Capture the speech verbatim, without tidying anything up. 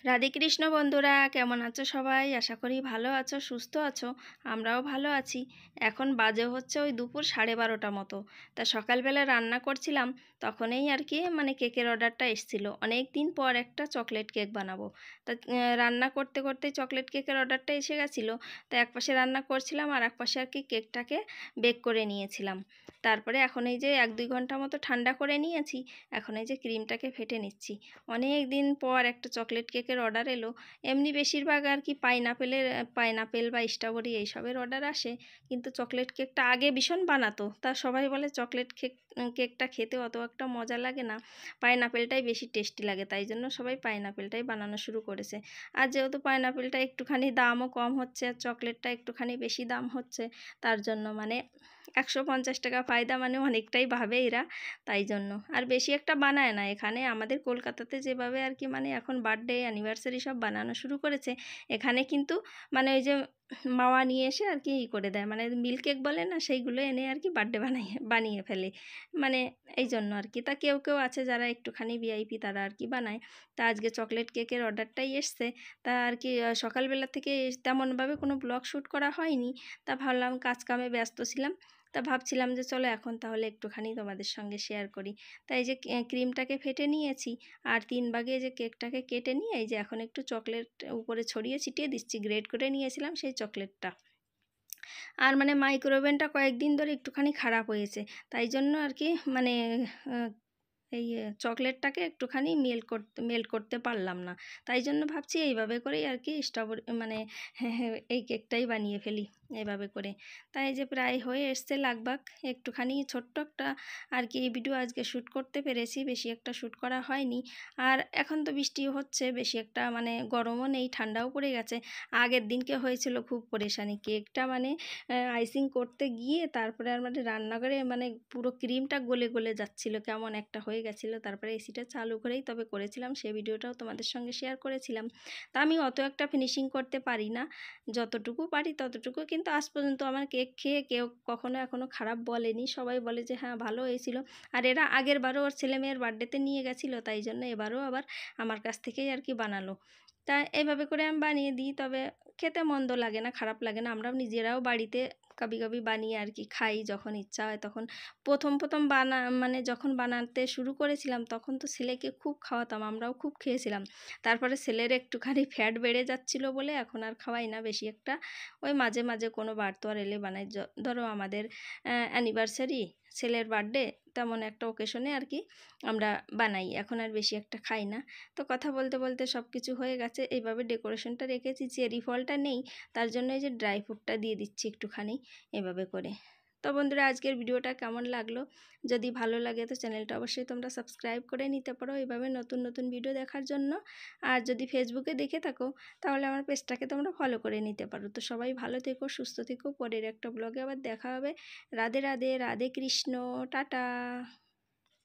রাধে কৃষ্ণ বন্ধুরা, কেমন আছো সবাই? আশা করি ভালো আছো, সুস্থ আছো। আমরাও ভালো আছি। এখন বাজে হচ্ছে ওই দুপুর সাড়ে বারোটা মতো। তা সকালবেলা রান্না করছিলাম, তখনই আর কি মানে কেকের অর্ডারটা এসেছিলো। অনেক দিন পর একটা চকলেট কেক বানাবো। তা আহ, রান্না করতে করতে চকলেট কেকের অর্ডারটা এসে গেছিলো। তা এক পাশে রান্না করছিলাম আর এক পাশে আর কি কেকটাকে বেক করে নিয়েছিলাম। তারপরে এখন এই যে এক দুই ঘন্টা মতো ঠান্ডা করে নিয়েছি। এখন এই যে ক্রিমটাকে ফেটে নিচ্ছি। অনেক দিন পর একটা চকলেট কেকের অর্ডার এলো। এমনি বেশিরভাগ আর কি পাইনাপেলের পাইনাপেল বা স্ট্রবেরি এইসবের অর্ডার আসে, কিন্তু চকলেট কেকটা আগে ভীষণ বানাতো। তা সবাই বলে চকলেট কেক কেকটা খেতে অত একটা মজা লাগে না, পাইনাপেলটাই বেশি টেস্টি লাগে, তাই জন্য সবাই পাইনাপেলটাই বানানো শুরু করেছে। আর যেহেতু পাইনাপেলটা একটুখানি দামও কম হচ্ছে আর চকলেটটা একটুখানি বেশি দাম হচ্ছে, তার জন্য মানে একশো পঞ্চাশ টাকা ফায়দা মানে অনেকটাই ভাবে এরা, তাই জন্য আর বেশি একটা বানায় না। এখানে আমাদের কলকাতাতে যেভাবে আর কি মানে এখন বার্থডে অ্যানিভার্সারি সব বানানো শুরু করেছে, এখানে কিন্তু মানে ওই যে মাওয়া নিয়ে এসে আর কি ই করে দেয়, মানে মিল্ক কেক বলে না, সেইগুলো এনে আর কি বার্থডে বানিয়ে বানিয়ে ফেলে। মানে এই জন্য আর কি। তা কেউ কেউ আছে যারা একটুখানি ভিআইপি, তারা আর কি বানায়। তা আজকে চকলেট কেকের অর্ডারটাই এসছে। তা আর কি আহ, সকালবেলা থেকে তেমনভাবে কোনো ব্লগ শ্যুট করা হয়নি। তা ভাবলাম কাজ কামে ব্যস্ত ছিলাম। তা ভাবছিলাম যে চলো এখন তাহলে একটুখানি তোমাদের সঙ্গে শেয়ার করি। তাই এই যে ক্রিমটাকে ফেটে নিয়েছি আর তিন ভাগে এই যে কেকটাকে কেটে নিয়ে এই যে এখন একটু চকলেট উপরে ছড়িয়ে ছিটিয়ে দিচ্ছি। গ্রেট করে নিয়েছিলাম সেই চকলেটটা। আর মানে মাইক্রোওভেনটা কয়েকদিন ধরে একটুখানি খারাপ হয়েছে, তাই জন্য আর কি মানে আহ, এই আহ, চকলেটটাকে একটুখানি মেল্ট করতে মেল্ট করতে পারলাম না। তাই জন্য ভাবছি এইভাবে করেই আর কি স্ট্রবেরি মানে এই কেকটাই বানিয়ে ফেলি এভাবে করে। তাই যে প্রায় হয়ে এসছে লাগভাগ। একটুখানি ছোট্ট একটা আর কি ভিডিও আজকে শ্যুট করতে পেরেছি, বেশি একটা শ্যুট করা হয়নি। আর এখন তো বৃষ্টিও হচ্ছে, বেশি একটা মানে গরমও নেই, ঠান্ডাও পড়ে গেছে। আগের দিনকে হয়েছিল খুব পরেশানি, কেকটা মানে আইসিং করতে গিয়ে তারপরে আর মানে রান্নাঘরে মানে পুরো ক্রিমটা গলে গলে যাচ্ছিলো, কেমন একটা হয়ে গেছিলো। তারপরে এসিটা চালু করেই তবে করেছিলাম, সেই ভিডিওটাও তোমাদের সঙ্গে শেয়ার করেছিলাম। তা আমি অত একটা ফিনিশিং করতে পারি না, যতটুকু পারি ততটুকু। কিন্তু আজ পর্যন্ত আমার কেক খেয়ে কেউ কখনো এখনও খারাপ বলেনি, সবাই বলে যে হ্যাঁ ভালো হয়েছিল। আর এরা আগের বারও ওর ছেলে মেয়ের বার্থডেতে নিয়ে গেছিলো, তাই জন্য এবারও আবার আমার কাছ থেকেই আর কি বানালো। তা এইভাবে করে আমি বানিয়ে দিই, তবে খেতে মন্দ লাগে না, খারাপ লাগে না। আমরাও নিজেরাও বাড়িতে কাবি কাবি বানিয়ে আর কি খাই, যখন ইচ্ছা হয় তখন। প্রথম প্রথম বানা মানে যখন বানাতে শুরু করেছিলাম তখন তো ছেলেকে খুব খাওয়াতাম, আমরাও খুব খেয়েছিলাম। তারপরে ছেলের একটুখানি ফ্যাট বেড়ে যাচ্ছিলো বলে এখন আর খাওয়াই না বেশি একটা। ওই মাঝে মাঝে কোনো বার তো আর এলে বানাই, য- ধরো আমাদের অ্যানিভার্সারি, ছেলের বার্থডে, তেমন একটা ওকেশনে আর কি আমরা বানাই। এখন আর বেশি একটা খাই না। তো কথা বলতে বলতে সব কিছু হয়ে গেছে। এইভাবে ডেকোরেশনটা রেখেছি, চেরি ফলটা নেই, তার জন্য এই যে ড্রাই ফ্রুটটা দিয়ে দিচ্ছি একটুখানি এভাবে করে। তো বন্ধুরা, আজকের ভিডিওটা কেমন লাগলো? যদি ভালো লাগে তো চ্যানেলটা অবশ্যই তোমরা সাবস্ক্রাইব করে নিতে পারো এইভাবে নতুন নতুন ভিডিও দেখার জন্য। আর যদি ফেসবুকে দেখে থাকো তাহলে আমার পেজটাকে তোমরা ফলো করে নিতে পারো। তো সবাই ভালো থেকো, সুস্থ থেকো। পরের একটা ব্লগে আবার দেখা হবে। রাধে রাধে, রাধে কৃষ্ণ, টাটা।